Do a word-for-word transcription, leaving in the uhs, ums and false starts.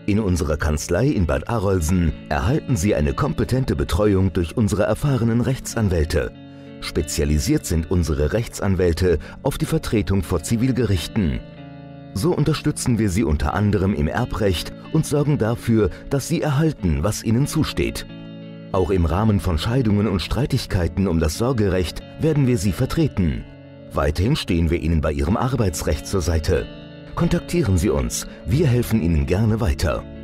In unserer Kanzlei in Bad Arolsen erhalten Sie eine kompetente Betreuung durch unsere erfahrenen Rechtsanwälte. Spezialisiert sind unsere Rechtsanwälte auf die Vertretung vor Zivilgerichten. So unterstützen wir Sie unter anderem im Erbrecht und sorgen dafür, dass Sie erhalten, was Ihnen zusteht. Auch im Rahmen von Scheidungen und Streitigkeiten um das Sorgerecht werden wir Sie vertreten. Weiterhin stehen wir Ihnen bei Ihrem Arbeitsrecht zur Seite. Kontaktieren Sie uns, wir helfen Ihnen gerne weiter.